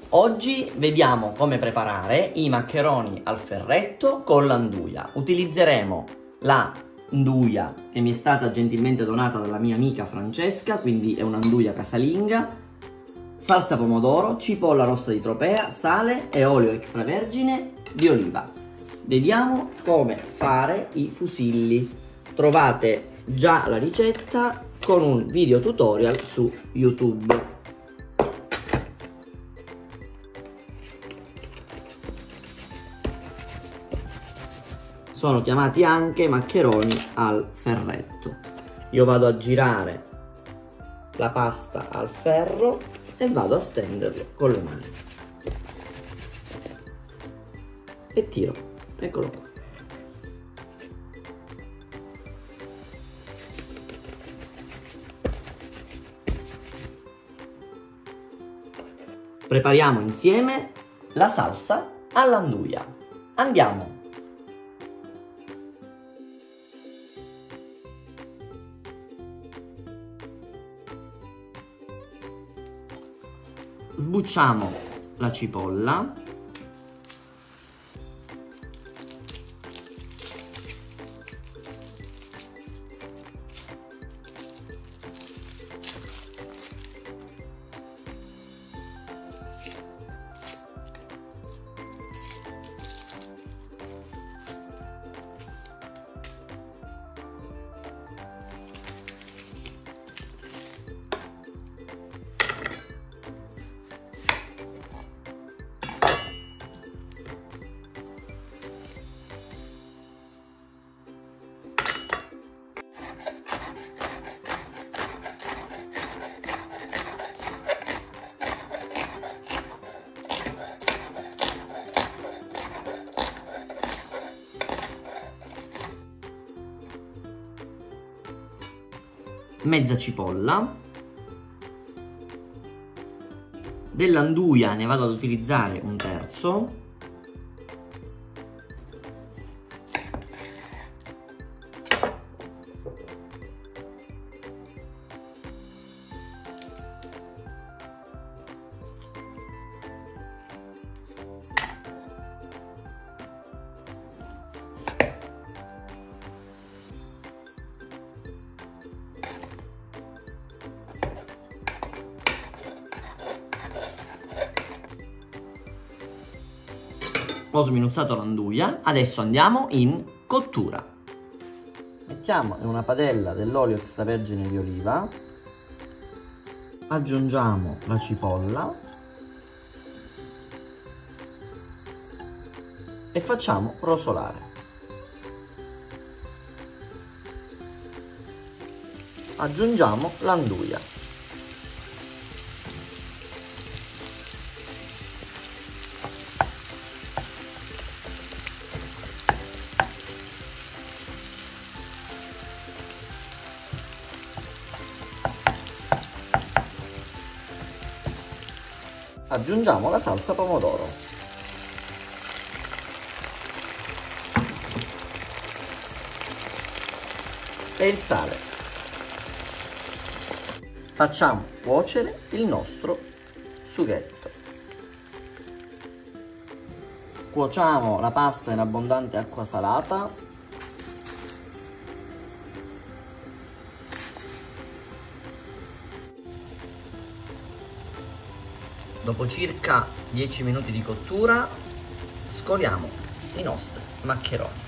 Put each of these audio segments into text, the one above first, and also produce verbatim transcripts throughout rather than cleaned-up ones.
Oggi vediamo come preparare i maccheroni al ferretto con l'anduia. Utilizzeremo la anduia che mi è stata gentilmente donata dalla mia amica Francesca, quindi è un'anduia casalinga, salsa pomodoro, cipolla rossa di tropea, sale e olio extravergine di oliva. Vediamo come fare i fusilli. Trovate già la ricetta con un video tutorial su YouTube. Sono chiamati anche maccheroni al ferretto. Io vado a girare la pasta al ferro e vado a stenderlo con le mani. E tiro, eccolo qua. Prepariamo insieme la salsa all'anduia. Andiamo! Sbucciamo la cipolla, mezza cipolla, dell'anduia ne vado ad utilizzare un terzo, ho sminuzzato l'anduia, adesso andiamo in cottura. Mettiamo in una padella dell'olio extravergine di oliva, aggiungiamo la cipolla e facciamo rosolare. Aggiungiamo l'anduia. Aggiungiamo la salsa pomodoro. E il sale. Facciamo cuocere il nostro sughetto. Cuociamo la pasta in abbondante acqua salata. Dopo circa dieci minuti di cottura, scoliamo i nostri maccheroni.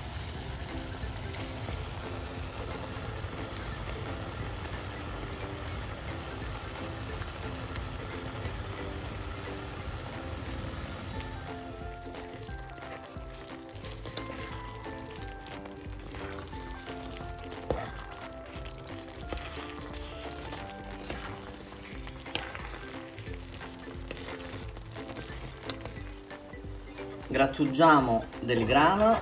Grattugiamo del grano.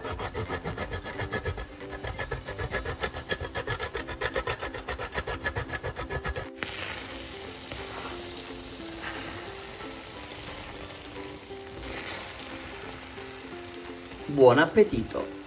Buon appetito!